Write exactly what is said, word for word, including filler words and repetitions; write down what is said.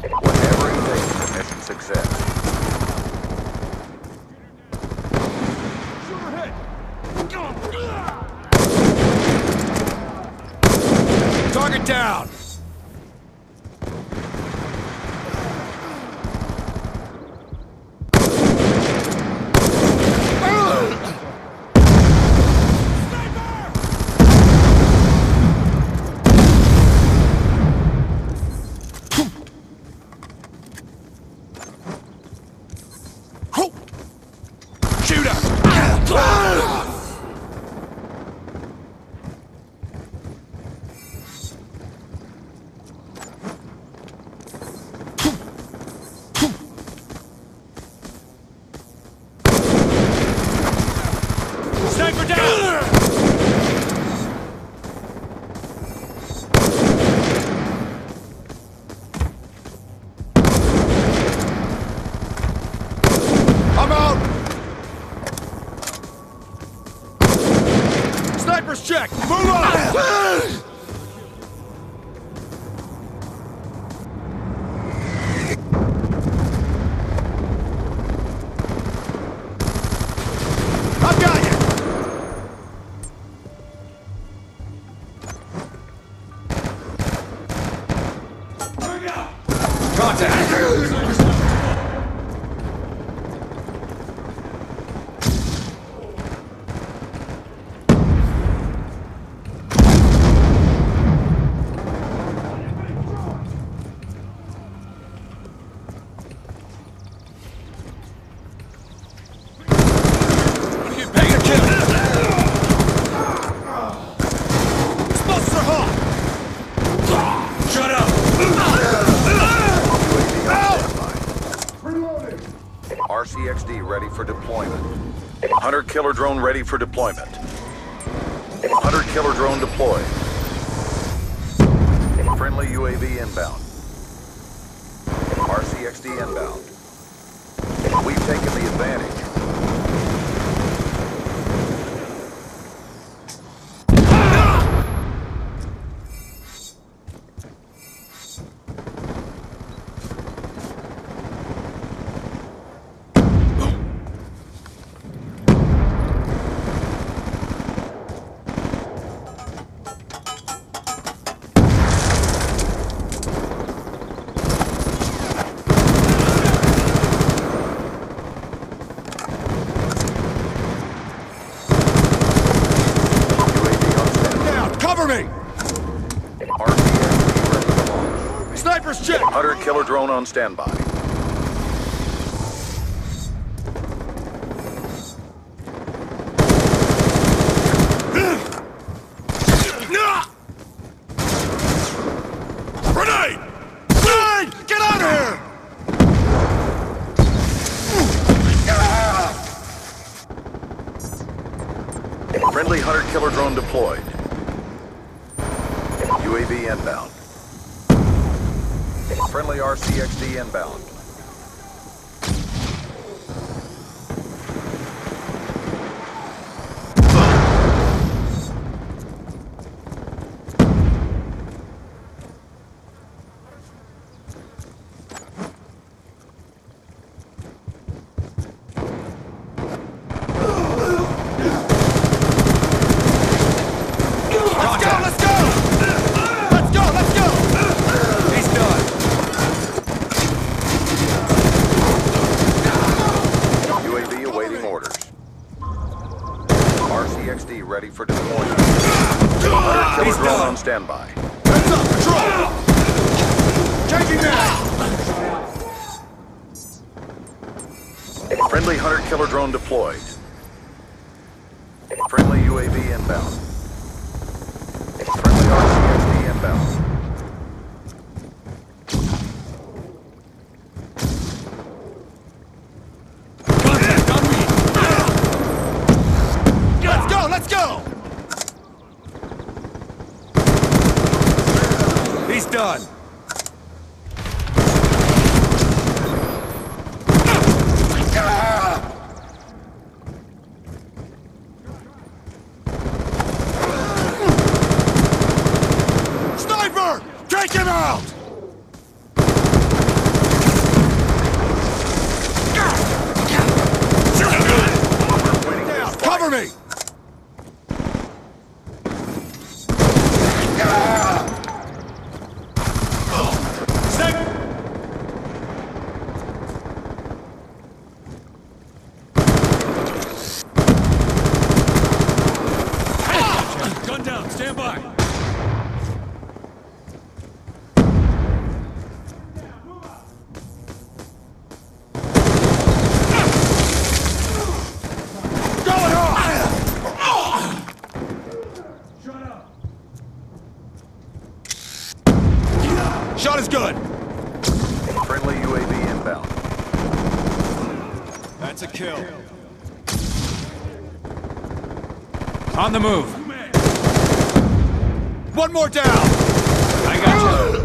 Whatever it takes for mission success. Target down! Sniper down! I'm out! Sniper's check! Move on! I've got you! Contact! R C X D ready for deployment. Hunter killer drone ready for deployment. Hunter killer drone deployed. Friendly U A V inbound. R C X D inbound. We've taken the advantage. Sniper's check! Hunter killer drone on standby. Grenade! Grenade! Get out of here! Friendly hunter killer drone deployed. U A V inbound. Friendly R C X D inbound. R C X D ready for deployment. Hunter killer drone on standby. Heads up, control! Changing now! Friendly hunter killer drone deployed. Friendly U A V inbound. Friendly R C X D inbound. Let's go! He's done. Sniper! Take him out! me! Stay! Gun down, stand by! Going off! Shot is good! Friendly U A V inbound. That's a kill. On the move. One more down! I got you.